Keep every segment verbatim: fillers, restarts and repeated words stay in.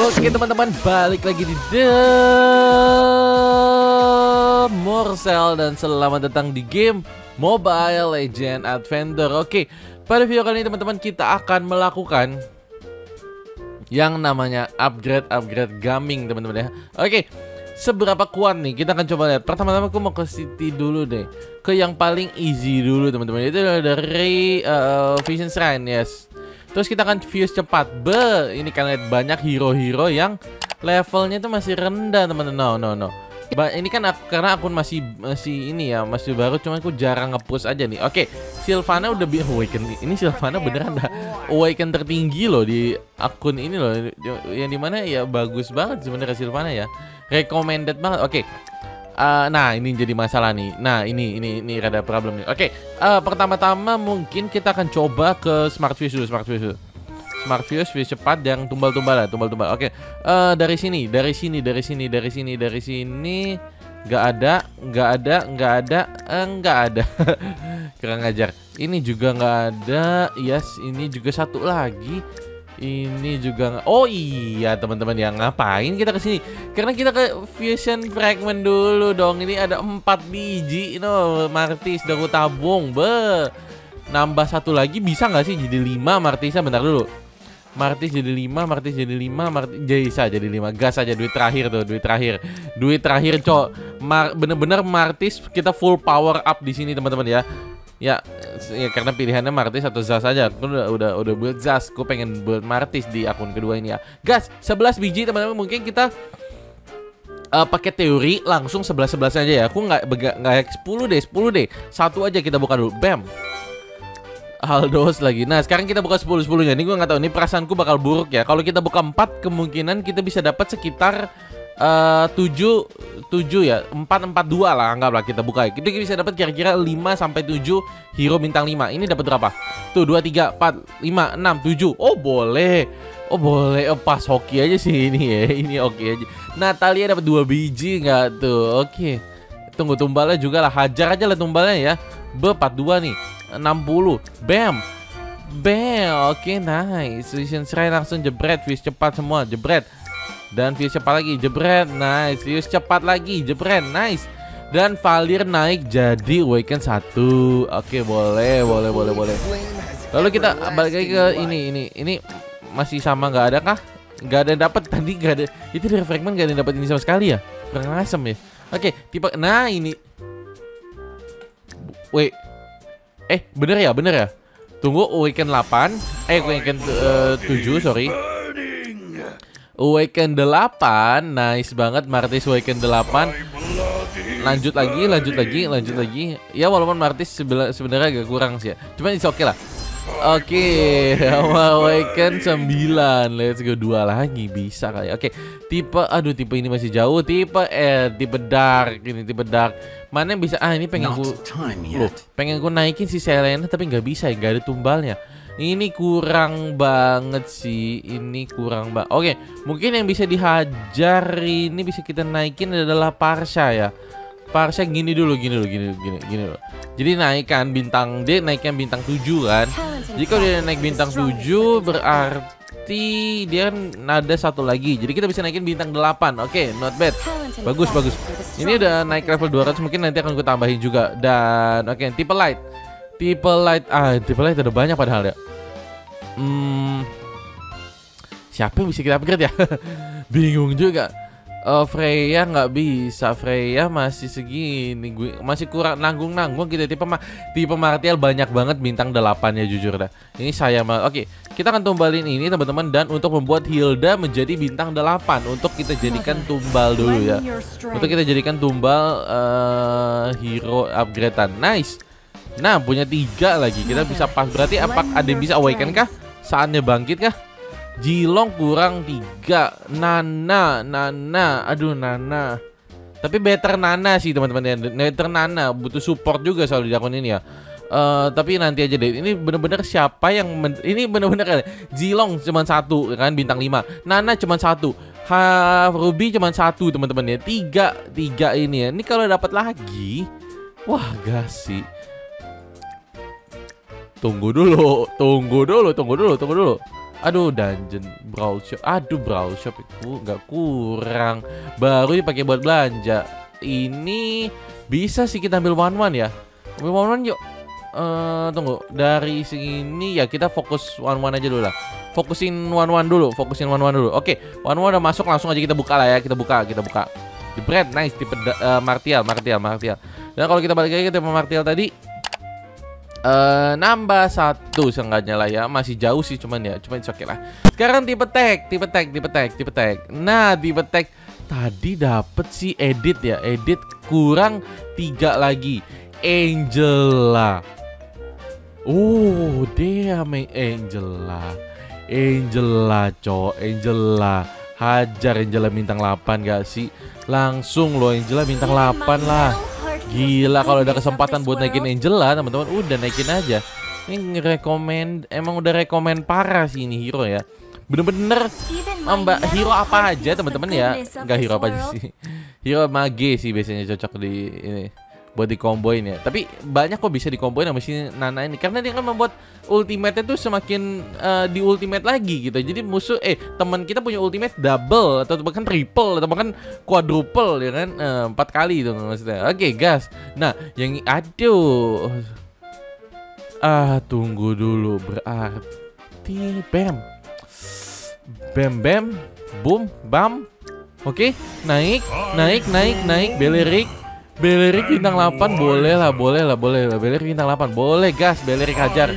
Oke teman-teman, balik lagi di The Morsel dan selamat datang di game Mobile Legends Adventure. Oke, pada video kali ini teman-teman kita akan melakukan yang namanya upgrade-upgrade gaming teman-teman ya. Oke, seberapa kuat nih kita akan coba lihat. Pertama-tama aku mau ke city dulu deh, ke yang paling easy dulu teman-teman. Itu dari uh, Vision Shrine, yes. Terus kita akan fuse cepat. Be, ini kan lihat banyak hero-hero yang levelnya itu masih rendah teman-teman. No, no, no. Ba ini kan aku, karena akun masih masih ini ya, masih baru. Cuman aku jarang nge-push aja nih. Oke, Sylvana udah bi awaken. Ini Sylvana beneran dah awaken tertinggi loh di akun ini loh. Yang dimana ya bagus banget sebenarnya Sylvana ya. Recommended banget. Oke. Uh, nah ini jadi masalah nih. Nah ini ini ini rada problem nih. Oke, okay. uh, pertama-tama mungkin kita akan coba ke Smart Fuse dulu. Smart Fuse dulu. Smart Fuse, fuse cepat yang tumbal-tumbal lah, tumbal-tumbal. Oke, okay. uh, dari sini, dari sini, dari sini, dari sini, dari sini. Nggak ada, nggak ada, nggak ada, eh, nggak ada. Kurang ajar. Ini juga nggak ada. Yes, ini juga satu lagi. Ini juga nggak. Oh iya teman-teman ya, ngapain kita ke sini? Karena kita ke Fusion Fragment dulu dong. Ini ada empat biji, no Martis udah aku tabung, be. Nambah satu lagi bisa nggak sih jadi lima Martisnya? Bentar dulu. Martis jadi lima, Martis jadi lima, Martis bisa jadi lima. Gas aja duit terakhir tuh, duit terakhir, duit terakhir cok. Bener-bener Martis kita full power up di sini teman-teman ya. Ya, ya karena pilihannya Martis atau Zas aja. Aku udah udah udah build Zas, aku pengen build Martis di akun kedua ini ya. Gas, sebelas biji teman-teman. Mungkin kita uh, pakai teori langsung sebelas sebelas aja ya. Aku nggak nggak sepuluh deh, sepuluh deh. Satu aja kita buka dulu. Bam. Aldos lagi. Nah, sekarang kita buka sepuluh sepuluh-nya. Ini gue nggak tahu, ini perasaanku bakal buruk ya. Kalau kita buka empat, kemungkinan kita bisa dapat sekitar Uh, tujuh, tujuh ya, empat, empat, dua lah, anggaplah kita buka. Kita bisa dapat kira-kira lima sampai tujuh hero bintang lima. Ini dapat berapa? Tuh, dua, tiga, empat, lima, enam, tujuh. Oh, boleh. Oh, boleh. Oh, pas hoki aja sih ini ya. Ini oke aja. Natalia dapat dua biji nggak tuh? Oke. Tunggu tumbalnya juga lah. Hajar aja lah tumbalnya ya. Be, empat puluh dua nih. enam puluh. Bam. Bam. Oke, nice. Vision Shrine langsung jebret. Fuse cepat semua. Jebret. Dan fuse cepat lagi, jebret, nice. Fuse cepat lagi, jebret, nice. Dan Valir naik jadi Awaken satu. Oke, boleh, boleh, boleh, boleh. Lalu kita balik lagi ke ini, ini, ini masih sama nggak ada kah? Nggak ada yang dapat tadi, nggak ada. Itu dari fragment nggak ada yang dapat ini sama sekali ya? Kurang asem ya. Oke, tipe, nah ini. Wait, eh bener ya, bener ya. Tunggu Awaken delapan, eh Awaken uh, tujuh, sorry. Awaken delapan, nice banget Martis Awaken delapan. Lanjut lagi, lanjut lagi, lanjut lagi. Ya walaupun Martis sebenarnya agak kurang sih ya. Cuman it's oke okay lah. Oke, okay. Awaken sembilan. Let's go, dua lagi bisa kali. Oke, okay. Tipe, aduh tipe ini masih jauh. Tipe eh tipe dark, ini tipe dark. Mana yang bisa? Ah ini pengen gue, loh, pengen gue naikin si Selena tapi nggak bisa ya, nggak ada tumbalnya. Ini kurang banget sih. Ini kurang banget. Oke, mungkin yang bisa dihajar ini bisa kita naikin adalah Parsha ya. Parsha gini dulu, gini dulu, gini gini gini dulu. Jadi naikkan bintang D, naikkan bintang tujuh kan. Jadi kalau dia naik bintang tujuh berarti dia ada satu lagi. Jadi kita bisa naikin bintang delapan. Oke, not bad. Bagus, bagus. Ini udah naik level dua ratus, mungkin nanti akan gue tambahin juga. Dan oke, okay, tipe light. Tipe light, ah tipe light ada banyak padahal ya. Hmm, siapa yang bisa kita upgrade ya? Bingung juga. uh, Freya nggak bisa. Freya masih segini. Gue masih kurang nanggung-nanggung gitu. Tipe ma tipe Martial banyak banget bintang delapan ya jujur dah. Ini saya mah. Oke, kita akan tumbalin ini teman-teman. Dan untuk membuat Hilda menjadi bintang delapan, untuk kita jadikan tumbal dulu ya. Untuk kita jadikan tumbal uh, hero upgradean. Nice. Nah, punya tiga lagi. Kita bisa pas. Berarti apa ada yang bisa awaken kah? Saatnya bangkit kah? Jilong kurang tiga. Nana, Nana. Aduh, Nana. Tapi better Nana sih teman-teman ya. Better Nana. Butuh support juga selalu di akun ini ya. Uh, tapi nanti aja deh. Ini bener-bener siapa yang ini bener-bener Jilong cuma satu kan bintang lima. Nana cuma satu. Ha, Ruby cuma satu teman-teman ya. Tiga, tiga ini ya. Ini kalau dapat lagi, wah gas sih. Tunggu dulu, tunggu dulu, tunggu dulu, tunggu dulu. Aduh, dungeon brawl shop. Aduh, brawl shop itu nggak kurang. Baru dipakai buat belanja. Ini bisa sih kita ambil one one ya. Ambil one one yuk. Uh, tunggu, dari sini ya kita fokus one one aja dulu lah. Fokusin one one dulu, fokusin one one dulu. Oke, one one udah masuk, langsung aja kita buka lah ya. Kita buka, kita buka. Jebret, nice, tipe uh, martial, martial, martial. Dan kalau kita balik lagi ke tipe martial tadi, Uh, nambah satu seenggaknya lah ya. Masih jauh sih cuman ya, cuman oke lah. Sekarang tipe tag, tipe tag, tipe tag, tipe tag. Nah, tipe tag tadi dapet sih edit ya. Edit kurang tiga lagi. Angela. Oh, dia main Angela. Angela, cowok, Angela. Hajar Angela bintang delapan gak sih? Langsung loh Angela bintang delapan lah. Gila, kalau ada kesempatan buat naikin Angela, teman-teman, udah naikin aja. Ini rekomend, emang udah rekomend parah sih ini hero ya. Bener-bener mbak hero apa aja teman-teman ya. Enggak hero apa aja sih. Hero mage sih biasanya cocok di ini buat dikomboin ya. Tapi banyak kok bisa dikomboin sama si Nana ini, karena dia kan membuat ultimate itu semakin uh, di ultimate lagi gitu. Jadi musuh eh teman kita punya ultimate double atau bahkan triple atau bahkan quadruple ya kan, uh, empat kali itu maksudnya. Oke, okay, gas. Nah, yang aduh. Ah, tunggu dulu, berarti bam. Bam bam, boom, bam. Oke, okay, naik, naik, naik, naik, Belerik. Belerik bintang delapan boleh lah, boleh lah, boleh lah. Belerik bintang delapan boleh, gas. Belerik hajar.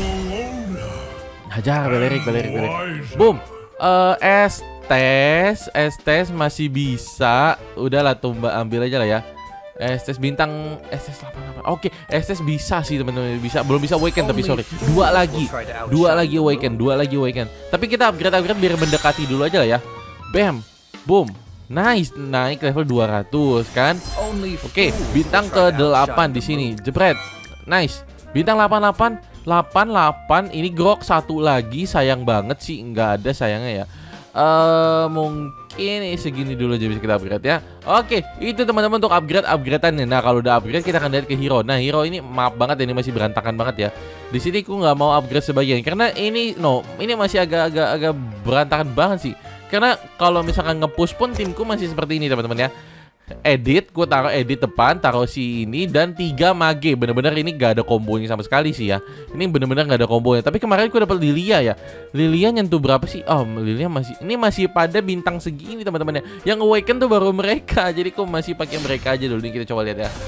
Hajar Belerik, Belerik, Belerik. Boom. Uh, Estes, Estes masih bisa. Udahlah, tumba ambil aja lah ya. Estes bintang Estes delapan delapan. Oke, Estes bisa sih teman-teman, bisa. Belum bisa awaken tapi sorry. Dua lagi. Dua lagi awaken, dua lagi awaken. Tapi kita upgrade-upgrade biar mendekati dulu aja lah ya. Bam. Boom. Nice, naik level dua ratus kan. Oke, bintang ke delapan di sini. Jebret. Nice. Bintang delapan delapan, delapan delapan. Ini grok satu lagi, sayang banget sih nggak ada sayangnya ya. Eh uh, mungkin segini dulu aja bisa kita upgrade ya. Oke, itu teman-teman untuk upgrade-upgradeannya. Nah, kalau udah upgrade kita akan lihat ke hero. Nah, hero ini maaf banget ini masih berantakan banget ya. Di sini aku nggak mau upgrade sebagian karena ini no, ini masih agak-agak agak berantakan banget sih. Karena kalau misalkan nge-push pun timku masih seperti ini teman-teman ya. Edit, gue taruh edit depan, taruh si ini dan tiga mage. Bener-bener ini gak ada kombonya sama sekali sih ya. Ini bener-bener gak ada kombonya. Tapi kemarin gue dapet Lilia ya. Lilia nyentuh berapa sih? Oh, Lilia masih, ini masih pada bintang segini teman-teman ya. Yang awaken tuh baru mereka. Jadi kok masih pakai mereka aja dulu. Ini kita coba lihat ya.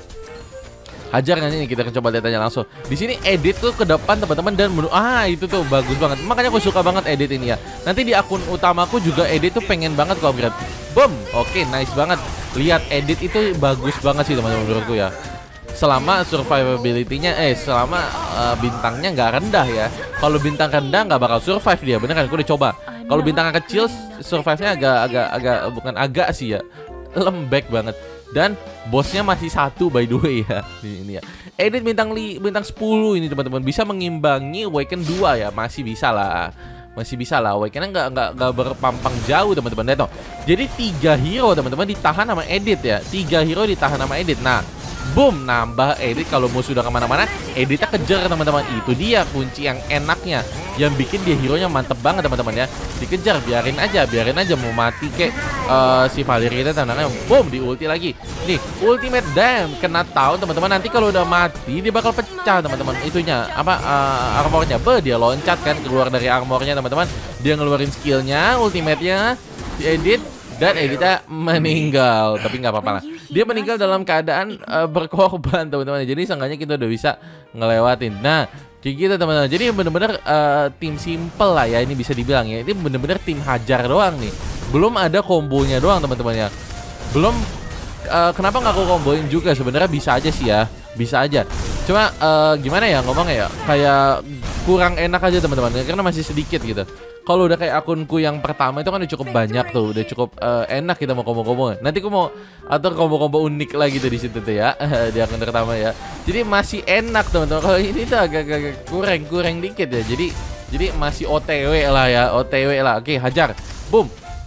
Hajar nggak nih, kita coba lihat aja langsung. Di sini edit tuh ke depan teman-teman dan menu ah itu tuh bagus banget. Makanya aku suka banget edit ini ya. Nanti di akun utamaku juga edit tuh pengen banget kok upgrade. Boom, oke, okay, nice banget. Lihat edit itu bagus banget sih teman-teman menurutku ya. Selama survivability-nya eh selama uh, bintangnya nggak rendah ya. Kalau bintang rendah nggak bakal survive dia, bener kan? Aku udah coba. Kalau bintangnya kecil, survive-nya agak agak agak bukan agak sih ya, lembek banget. Dan bosnya masih satu by the way ya. Ini ya. Edit bintang li, bintang sepuluh ini teman-teman bisa mengimbangi Awaken dua ya, masih bisa lah. Masih bisa lah, Awaken-nya nggak nggak nggak berpampang jauh teman-teman. Lihat toh. Jadi tiga hero teman-teman ditahan sama edit ya. Tiga hero ditahan sama edit. Nah, boom, nambah edit. Kalau musuh udah kemana-mana, editnya kejar teman-teman. Itu dia kunci yang enaknya, yang bikin dia hero-nya mantep banget teman-teman ya. Dikejar, biarin aja, biarin aja mau mati kayak uh, si Valerie itu tandangnya. Boom, di ulti lagi. Nih, ultimate damn kena tahu teman-teman. Nanti kalau udah mati dia bakal pecah teman-teman. Itunya apa uh, armornya? Be, dia loncat kan keluar dari armornya teman-teman. Dia ngeluarin skillnya, ultimate-nya, diedit. Dan editnya meninggal, tapi nggak apa-apa lah. Dia meninggal dalam keadaan uh, berkorban teman-teman. Jadi seenggaknya kita udah bisa ngelewatin. Nah, kayak gitu teman-teman. Jadi bener-bener uh, tim simple lah ya. Ini bisa dibilang ya. Ini bener-bener tim hajar doang nih. Belum ada kombonya doang teman-teman ya. Belum. Uh, kenapa nggak aku komboin juga? Sebenarnya bisa aja sih ya. Bisa aja. Cuma uh, gimana ya ngomongnya ya. Kayak kurang enak aja teman-teman. Karena masih sedikit gitu. Kalau udah kayak akunku yang pertama itu kan udah cukup banyak tuh, udah cukup uh, enak kita mau combo-combo. Nanti aku mau atur combo-combo unik lagi tuh di situ tuh ya, di akun pertama ya. Jadi masih enak teman-teman. Kalau ini tuh agak-agak kurang-kurang dikit ya. Jadi jadi masih O T W lah ya, O T W lah. Oke, hajar, boom.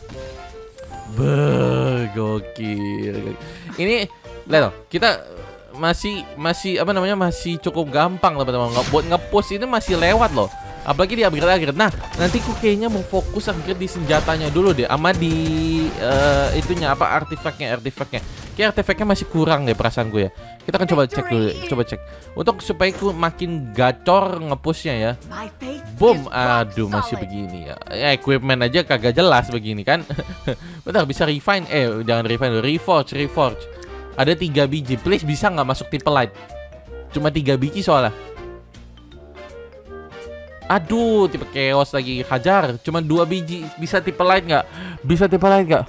Be, gokil. Ini lihat kita masih masih apa namanya masih cukup gampang teman-teman. Buat nge-push ini masih lewat loh. Apalagi di upgrade-upgrade. Nah, nanti ku kayaknya mau fokus upgrade di senjatanya dulu deh, sama di uh, itunya apa artifaknya, artifaknya. Kayak artifaknya masih kurang deh perasaan gue ya. Kita akan coba cek dulu, coba cek. Untuk supaya ku makin gacor ngepushnya ya. Boom, aduh masih begini ya. Ya equipment aja kagak jelas begini kan. Bentar, bisa refine, eh jangan refine, reforge, reforge. Ada tiga biji, please bisa nggak masuk tipe light? Cuma tiga biji soalnya. Aduh, tipe chaos lagi, hajar. Cuma dua biji, bisa tipe light nggak? Bisa tipe light nggak?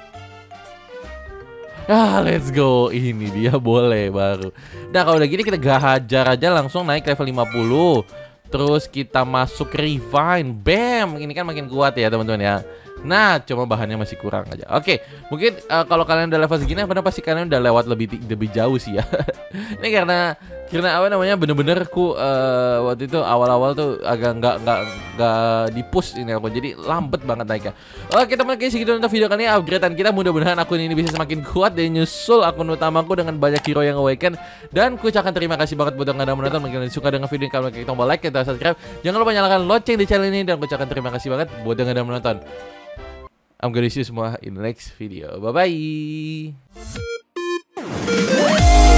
Ah, let's go. Ini dia boleh baru. Nah, kalau udah gini kita gak hajar aja langsung naik level lima puluh. Terus kita masuk refine. Bam, ini kan makin kuat ya teman-teman ya. Nah, cuma bahannya masih kurang aja. Oke, mungkin uh, kalau kalian udah level segini, karena pasti kalian udah lewat lebih lebih jauh sih ya. Ini karena karena apa namanya bener-bener ku uh, waktu itu awal-awal tuh agak nggak nggak nggak di-push ini aku, jadi lambat banget naiknya. Oke teman, kayak segitu untuk video kali ini upgradean kita. Mudah-mudahan akun ini bisa semakin kuat dan nyusul akun utamaku dengan banyak hero yang awaken. Dan ku ucapkan terima kasih banget buat yang udah menonton. Mungkin kalian suka dengan video ini, kalian klik tombol like dan subscribe. Jangan lupa nyalakan lonceng di channel ini, dan ku ucapkan terima kasih banget buat yang udah menonton. I'm gonna see you semua in the next video. Bye bye.